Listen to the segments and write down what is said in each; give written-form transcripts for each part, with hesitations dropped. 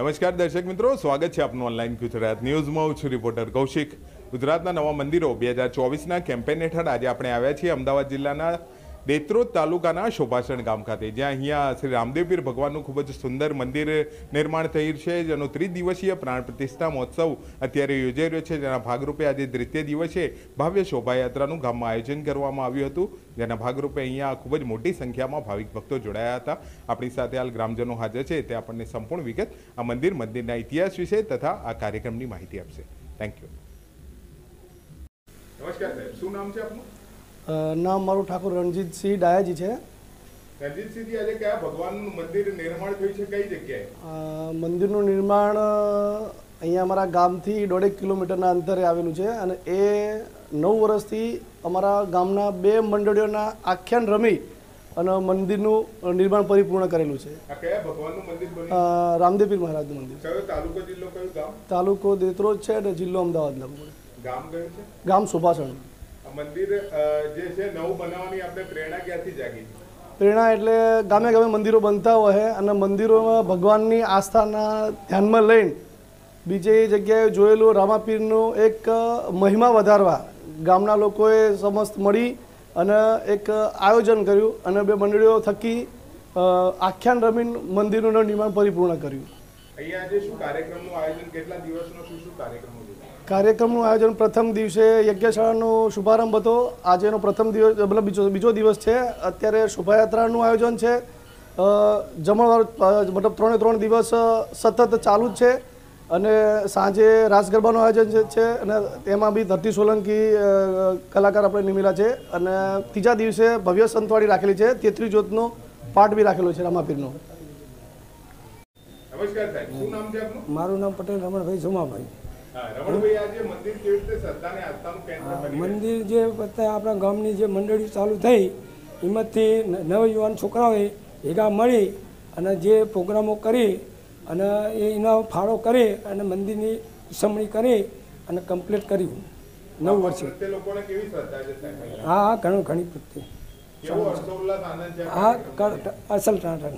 નમસ્કાર દર્શક મિત્રો, સ્વાગત છે આપનું ઓનલાઈન ગુજરાત ન્યૂઝમાં. હું છું રિપોર્ટર કૌશિક. ગુજરાતના નવા મંદિરો 2024ના કેમ્પેન હેઠળ આજે આપણે આવ્યા છીએ અમદાવાદ જિલ્લાના દેત્રોદ તાલુકાના શોભાસણ ગામ ખાતે, જ્યાં અહીંયા શ્રી રામદેવપીર ભગવાનનું ખૂબ જ સુંદર મંદિર નિર્માણ થયું છે, જેનો 3 દિવસીય પ્રાણ પ્રતિષ્ઠા મહોત્સવ અત્યારે યોજાઈ રહ્યો છે. જેના ભાગરૂપે આજે 3ય દિવસે ભવ્ય શોભાયાત્રાનું ગામમાં આયોજન કરવામાં આવ્યું હતું, જેના ભાગરૂપે અહીંયા ખૂબ જ મોટી સંખ્યામાં ભાવિક ભક્તો જોડાયા હતા. આપણી સાથે હાલ ગ્રામજનો હાજર છે, તે આપણને સંપૂર્ણ વિગત આ મંદિરના ઇતિહાસ વિશે તથા આ કાર્યક્રમની માહિતી આપશે. Thank you. નમસ્કાર સાહેબ, શું નામ છે આપનું? નામ મારું ઠાકોર રણજીતસિંહ ડાયાજી છે. રણજીતસિંહજી, આજે કયા ભગવાનનું મંદિર નિર્માણ થયું છે, કઈ જગ્યાએ? મંદિરનું નિર્માણ અહીંયા અમારા ગામથી 1.5 કિલોમીટરના અંતરે આવેલું છે અને એ 9 વર્ષથી અમારા ગામના 2 મંડળીઓના આખ્યાન રમી અને મંદિરનું નિર્માણ પરિપૂર્ણ કરેલું છે. આ કયા ભગવાનનું મંદિર બન્યું? રામદેવપીર મહારાજનું મંદિર. કયો તાલુકો, જિલ્લો કયો? ગામ? તાલુકો દેત્રોદ છે અને જિલ્લો અમદાવાદ લાગુ. ગામ કયું છે? ગામ શોભાસણ. મંદિર જે છે નવું બનાવવાની આપણે પ્રેરણા ક્યાંથી જાગી? પ્રેરણા એટલે ગામે ગામે મંદિરો બનતા હોય અને મંદિરોમાં ભગવાનની આસ્થાના ધ્યાનમાં લઈને બીજી જગ્યાએ જોયેલું રામાપીરનું એક મહિમા વધારવા ગામના લોકોએ સમસ્ત મળી અને એક આયોજન કર્યું અને 2 મંડળીઓ થકી આખ્યાન રમીન મંદિરનું નિર્માણ પરિપૂર્ણ કર્યું. અહીંયા આજે શું કાર્યક્રમનું આયોજન, કેટલા દિવસનો શું કાર્યક્રમો? કાર્યક્રમનું આયોજન પ્રથમ દિવસે યજ્ઞશાળાનો શુભારંભ હતો. આજેનો પ્રથમ દિવસ મતલબ બીજો દિવસ છે. અત્યારે શોભાયાત્રાનું આયોજન છે. જમણવાર મતલબ 3 દિવસ સતત ચાલુ જ છે અને સાંજે રાસ ગરબાનું આયોજન છે અને તેમાં બી ધરતી સોલંકી કલાકાર આપણે નિમેલા છે અને 3જા દિવસે ભવ્ય સંતવાડી રાખેલી છે. 33 જ્યોતનો પાઠ બી રાખેલો છે રામાપીરનો. નમસ્કાર સાહેબ, શું નામ છે આપનું? મારું નામ પટેલ રમણભાઈ જુમાભાઈ. મંદિર જે આપણા ગામની જે મંડળી ચાલુ થઈ એમાંથી નવયુવાન છોકરાઓએ ભેગા મળી અને જે પ્રોગ્રામો કરી અને એનો ફાળો કરી અને મંદિરની ઉજવણી કરી અને કમ્પ્લીટ કર્યું 9 વર્ષે. હા, ઘણી પ્રત્યે હા અસલ ટાટા.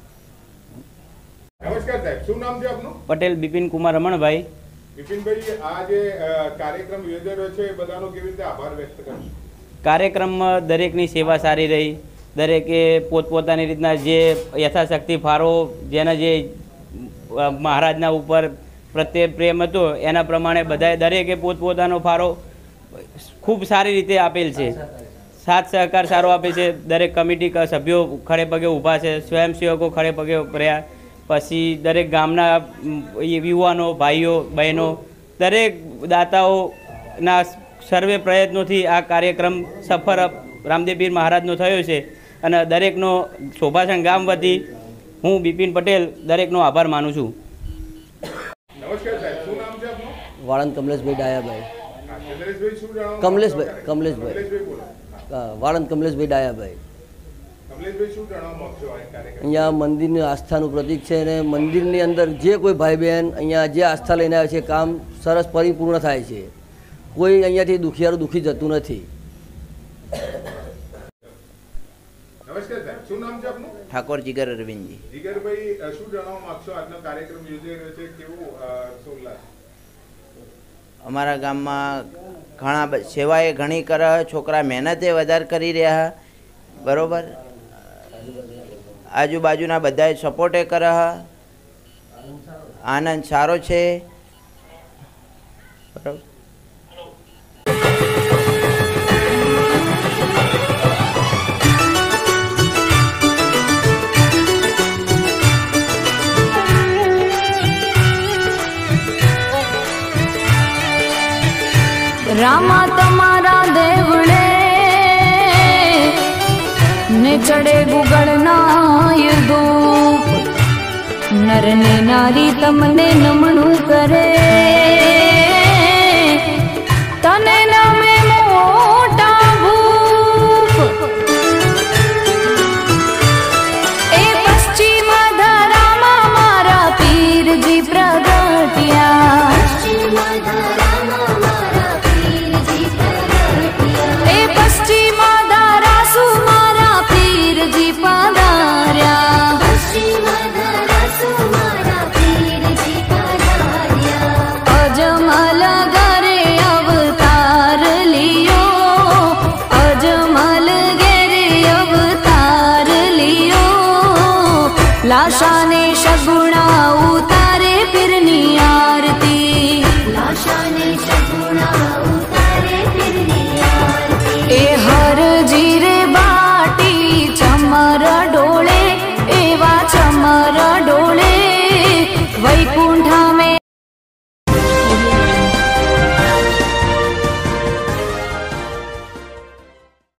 નમસ્કાર સાહેબ, શું નામ છે આપનું? પટેલ બિપિન કુમાર રમણભાઈ. બિપિનભાઈ, આ જે કાર્યક્રમ યોજાયો છે એ બધાનો કેવી રીતે આભાર વ્યક્ત કરશો? કાર્યક્રમમાં દરેકની સેવા સારી રહી. દરેકે પોતપોતાની રીતના જે યથાશક્તિ ફાળો, જેના જે મહારાજના ઉપર પ્રત્યે પ્રેમ હતો એના પ્રમાણે બધાએ દરેકે પોતપોતાનો ફાળો ખૂબ સારી રીતે આપેલ છે. સાથ સહકાર સારો આપે છે. દરેક કમિટી સભ્યો ખડે પગે ઊભા છે, સ્વયંસેવકો ખડે પગે રહ્યા, પછી દરેક ગામના યુવાનો, ભાઈઓ, બહેનો, દરેક દાતાઓના સર્વે પ્રયત્નોથી આ કાર્યક્રમ સફળ રામદેવપીર મહારાજનો થયો છે અને દરેકનો શોભાસણ ગામ વતી હું બિપિન પટેલ દરેકનો આભાર માનું છું. નમસ્કાર સાહેબ, શું નામ છે આપનું? વાળંદ કમલેશભાઈ ડાયાભાઈ. કમલેશભાઈ, શું જણાવો? કમલેશભાઈ વાળંદ કમલેશભાઈ ડાયાભાઈ. અહીંયા મંદિરની આસ્થાનું પ્રતીક છે અને મંદિરની અંદર જે કોઈ ભાઈ બહેન અહીંયા જે આસ્થા લઈને આવે છે કામ સરસ પરિપૂર્ણ થાય છે. કોઈ અહીંયાથી દુખિયારું દુખી જતું નથી. નમસ્કાર સાહેબ, શું નામ છે આપનું? ઠાકોર જીગર અરવિંદજી. જીગરભાઈ, શું જણાવવા માંગશો? આજનો કાર્યક્રમ યોજાઈ રહ્યો છે, કેવું સોલ્લાસ? અમારા ગામમાં ઘણા સેવાએ ઘણી કરે, છોકરા મહેનતે વધારે કરી રહ્યા, બરોબર. આજુબાજુના બધાએ સપોર્ટે કરે, આનંદ સારો છે, બરોબર. રામા તમારા દેવળે ને ચડે ગુગળના યુધૂપ, નર ને નારી તમને નમણું કરે.